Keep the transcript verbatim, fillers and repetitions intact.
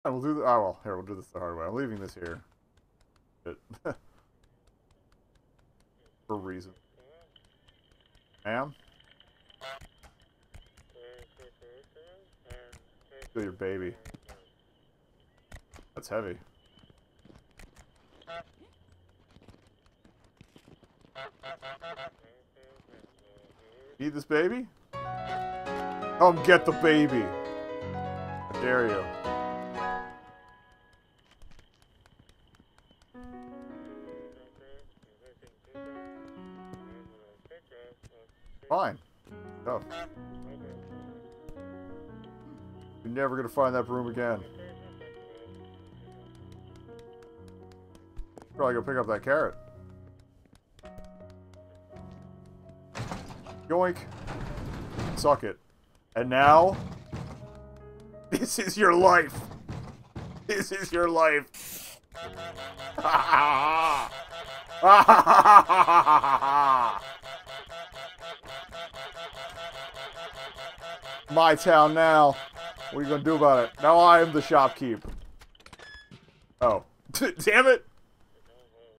And we'll do the. Oh well, here we'll do this the hard way. I'm leaving this here. For a reason. Ma'am? Kill your baby. That's heavy. Need this baby? Come get the baby! How dare you? Fine. Go. You're never gonna find that broom again. Probably go pick up that carrot. Yoink. Suck it. And now, this is your life. This is your life. My town now. What are you gonna do about it? Now I am the shopkeep. Oh. Damn it!